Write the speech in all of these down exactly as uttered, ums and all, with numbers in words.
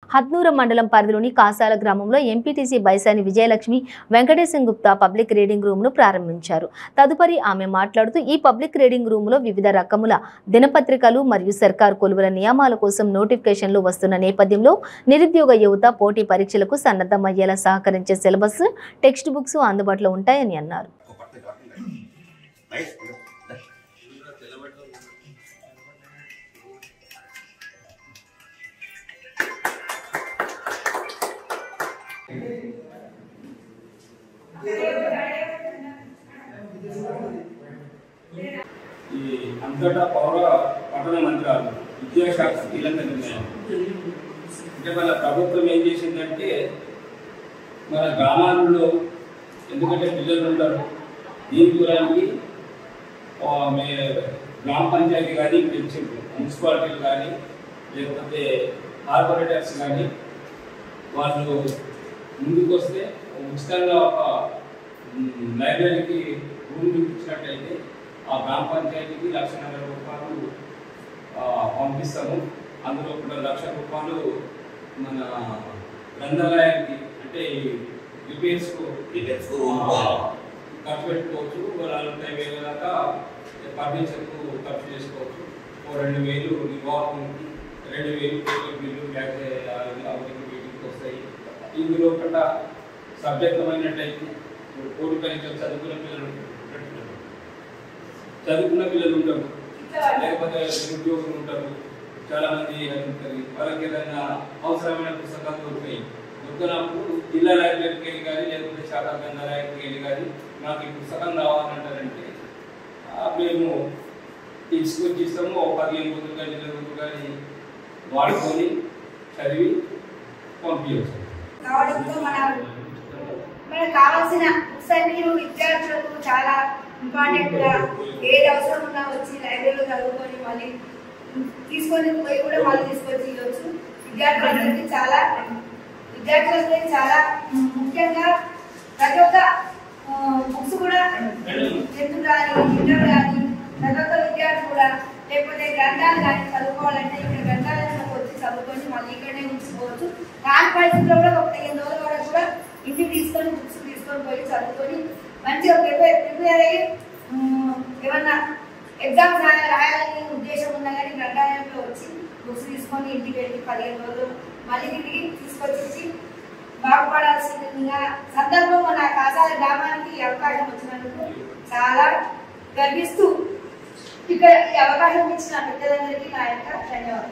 హద్నూర మండలం పరిధిలోని కాసాల గ్రామంలో MPTC Baisani Vijayalakshmi Venkatesham Gupta public reading room ను ప్రారంభించారు. తదుపరి ఆమె మాట్లాడుతూ ఈ పబ్లిక్ రీడింగ్ రూమ్ లో వివిధ రకముల దినపత్రికలు మరియు సర్కార్ కొలువుల నియమాల కోసం నోటిఫికేషన్లు వస్తున్న నేపథ్యంలో నిరుద్యోగ యువత పోటీ పరీక్షలకు సన్నద్ధమయ్యేలా సహకరించే సిలబస్, టెక్స్ట్ బుక్స్ అందుబాటులో ఉంటాయని అన్నారు. ఈ అంతటా పౌర పట్టణ మంత్రాలు విద్యాశాఖ కీలక నిర్ణయం అంటే మన ప్రభుత్వం ఏం చేసిందంటే మన గ్రామాల్లో ఎందుకంటే పిల్లలు ఉంటారు దీని దూరానికి గ్రామ పంచాయతీ కానీ మున్సిపాలిటీలు కానీ లేకపోతే కార్పొరేటర్స్ కానీ వాళ్ళు ముందుకు వస్తే ఉచితంగా ఒక లైబ్రరీకి భూమి చూపించినట్టయితే ఆ గ్రామ పంచాయతీకి లక్ష నలభై రూపాయలు పంపిస్తాము. అందులో కూడా లక్ష రూపాయలు మన గ్రంథాలయానికి అంటే రిపేర్స్కు ఖర్చు పెట్టుకోవచ్చు. నలభై వేల దాకా ఫర్నిచర్కు ఖర్చు చేసుకోవచ్చు. ఓ రెండు వేలు నిర్వాహకునికి, రెండు వేలు పేపర్ బిల్లు బ్యాగ్ అవన్నీ వీటికి వస్తాయి. ఇందులో ఒకట సబ్జెక్టమైనట్టయితే పోటీ పరీక్షలు చదువుకున్న పిల్లలు చదువుకున్న పిల్లలు ఉంటారు, లేకపోతే నిరుద్యోగులు ఉంటారు, చాలా మంది ఉంటుంది. వాళ్ళకి ఏదైనా అవసరమైన పుస్తకాలు దొరుకుతాయి. దొరికినప్పుడు జిల్లా లైబ్రరీకి వెళ్ళి కానీ లేకపోతే శాఖా గ్రంథాలయానికి వెళ్ళి కానీ నాకు ఈ పుస్తకం కావాలంటారంటే మేము తీసుకొచ్చి ఇస్తాము. ఒక పదిహేను రోజులు కానీ ఇరవై రోజులు కానీ వాడుకొని చదివి పంపించవచ్చు. మనకు కావాల్సిన మీరు విద్యార్థులకు చాలా ఇంపార్టెంట్ గా ఏది అవసరం ఉన్నా వచ్చి లైబ్రరీలో చదువుకొని మళ్ళీ తీసుకొని పోయి కూడా మళ్ళీ తీసుకొచ్చి ఇవ్వచ్చు. విద్యార్థులందరికీ చాలా విద్యార్థులందరికీ చాలా ముఖ్యంగా ప్రతి ఒక్క బుక్స్ కూడా టెన్త్ కానీ ఇంటర్ కానీ ప్రతి ఒక్క విద్యార్థి కూడా లేకపోతే గ్రంథాలు కానీ చదువుకోవాలంటే ఇక్కడ గ్రంథాలయంలోకి వచ్చి చదువుకొని మళ్ళీ ఇక్కడనే ఉంచుకోవచ్చు. దాని పరిస్థితుల్లో కూడా ఒక పదిహేను రోజుల వరకు కూడా ఇంటికి తీసుకొని బుక్స్ తీసుకొని పోయి చదువుకొని మంచిగా ప్రిపేర్ ప్రిపేర్ అయ్యి ఏమన్నా ఎగ్జామ్స్ రాయాలని ఉద్దేశం ఉన్నా కానీ గ్రంథాలయంలో వచ్చి బుక్స్ తీసుకొని ఇంటికి వెళ్ళి పదిహేను రోజులు మళ్ళీ ఇంటికి తీసుకొచ్చి బాగుపడాల్సిన సందర్భం మన కాసాల గ్రామానికి ఈ అవకాశం వచ్చినందుకు చాలా గర్విస్తూ ఇక్కడ ఈ అవకాశం ఇచ్చిన పెద్దలందరికీ నా యొక్క ధన్యవాదాలు.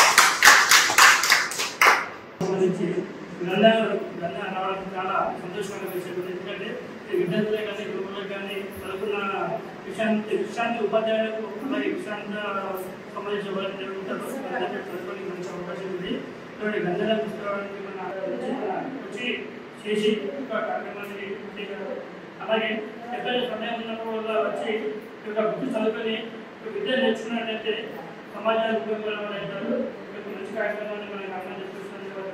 రావడానికి చాలా సంతోషమైన విషయం. ఎందుకంటే విద్యార్థులే కానీ గురువులకు కానీ చదువుకున్న విషయాన్ని విషయాన్ని ఉపాధ్యాయులకు అలాగే విషయాన్ని సంబంధించిన వాళ్ళు ఉంటారు చదువుకోవడానికి మంచి అవకాశం ఉంది. కాబట్టి గ్రంథాలయం తీసుకోవడానికి మన వచ్చి చేసి ఒక కార్యక్రమాన్ని అలాగే ఎప్పుడైనా సమయం ఉన్నప్పుడు వల్ల వచ్చి ఒక బుక్ చదువుకొని విద్య నేర్చుకున్నట్టయితే సమాజానికి ఉపయోగపడే అవుతారు. మంచి కార్యక్రమాన్ని మనం అర్థం చేసుకుంటున్నాం.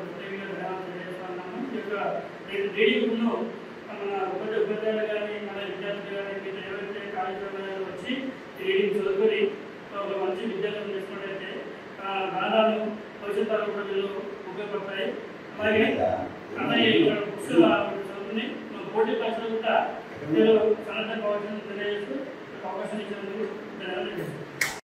రీడింగ్ రూమ్లో మన ఉపాధ్యాయులు కానీ మన విద్యార్థులు కానీ మీరు ఎవరైతే కార్యక్రమాలు వచ్చి రీడింగ్ చదువుకొని ఒక మంచి విద్యార్థులు చేసుకున్నట్టయితే గ్రంథాలు భవిష్యత్ తరం ప్రజలు ఉపయోగపడతాయి. అలాగే అలాగే బుక్స్ చదువుకుని పోటీ పరీక్షలు కూడా మీరు సన్నద్ధ కావాల్సిన తెలియజేస్తూ అవకాశం ఇచ్చినందుకు ధన్యవాదాలు.